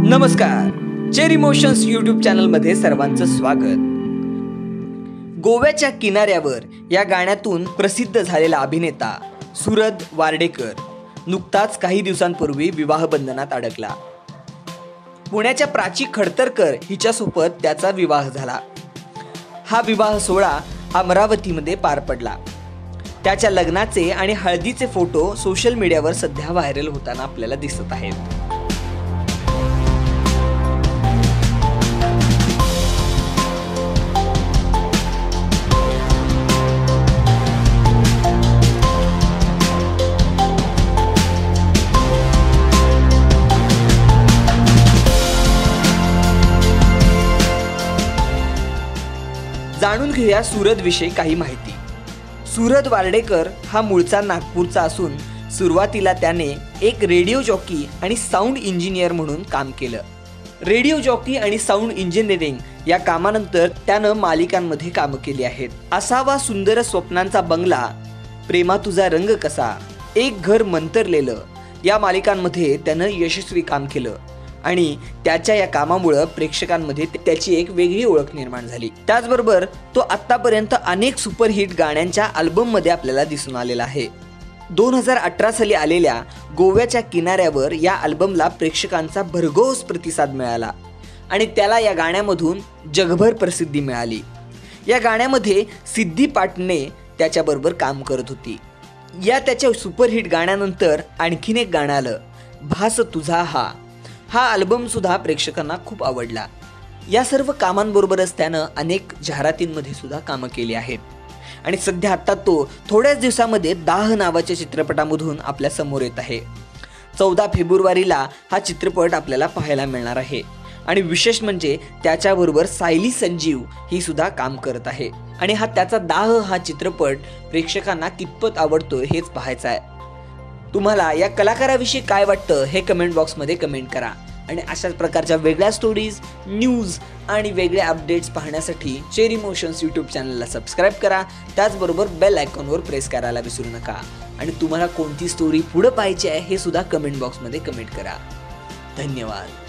नमस्कार, cherry emotions YouTube चॅनलमध्ये सर्वांचं स्वागत। गोव्याच्या किनाऱ्यावर या गाण्यातून प्रसिद्ध झालेला अभिनेता सूरज वार्डेकर नुकताच काही दिवसांपूर्वी विवाह बंधनात अडकला। पुण्याच्या प्राची खडतरकर हिच्यासोबत त्याचा विवाह झाला। हा विवाह सोहळा अमरावतीमध्ये पार पडला। त्याच्या लग्नाचे आणि हळदीचे फोटो सोशल मीडियावर सध्या व्हायरल होताना आपल्याला दिसत आहेत। जाणून घेऊया सूरज विषयी काही माहिती। सूरज वार्डेकर हा मूळचा नागपूरचा असून सुरुवातीला त्याने एक रेडिओ जॉकी आणि साऊंड इंजिनियर म्हणून काम केलं। रेडिओ जॉकी आणि साऊंड इंजिनिअरिंग या कामानंतर त्यानं मालिकांमध्ये कामं केली आहेत। असावा सुंदर स्वप्नांचा बंगला, प्रेमा तुझा रंग कसा, एक घर मंतरलेलं या मालिकांमध्ये त्यानं यशस्वी काम केलं आणि त्याच्या या कामामुळे प्रेक्षकांमध्ये त्याची एक वेगळी ओळख निर्माण झाली। त्याचबरोबर तो आतापर्यंत अनेक सुपरहिट गाण्यांच्या अल्बममध्ये आपल्याला दिसून आलेला आहे। 2018 साली आलेल्या गोव्याच्या किनाऱ्यावर या अल्बमला प्रेक्षकांचा भरघोस प्रतिसाद मिळाला आणि त्याला या गाण्यामधून जगभर प्रसिद्धी मिळाली। या गाण्यामध्ये सिद्धी पाटणे त्याच्याबरोबर काम करत होती। या त्याच्या सुपरहिट गाण्यानंतर आणखीन एक गाणं आलं, भास तुझा हा अल्बम सुद्धा प्रेक्षकांना खूप आवडला। या सर्व कामांबरोबरच त्यानं अनेक जाहिरातींमध्ये सुद्धा कामं केली आहेत आणि सध्या आता तो थोड्याच दिवसामध्ये दाह नावाच्या चित्रपटामधून आपल्या समोर येत आहे। 14 फेब्रुवारीला हा चित्रपट आपल्याला पाहायला मिळणार आहे आणि विशेष म्हणजे त्याच्याबरोबर सायली संजीव ही सुद्धा काम करत आहे आणि त्याचा दाह हा चित्रपट प्रेक्षकांना कितपत आवडतो हेच पाहायचं आहे। तुम्हाला या कलाकाराविषयी काय वाटतं हे कमेंट बॉक्समध्ये कमेंट करा आणि अशाच प्रकारच्या वेगळ्या स्टोरीज, न्यूज आणि वेगळे अपडेट्स पाहण्यासाठी चेरी इमोशन्स यूट्यूब चॅनलला सबस्क्राईब करा। त्याचबरोबर बेल आयकॉनवर प्रेस करायला विसरू नका आणि तुम्हाला कोणती स्टोरी पुढे पाहायची आहे हे सुद्धा कमेंट बॉक्समध्ये कमेंट करा। धन्यवाद।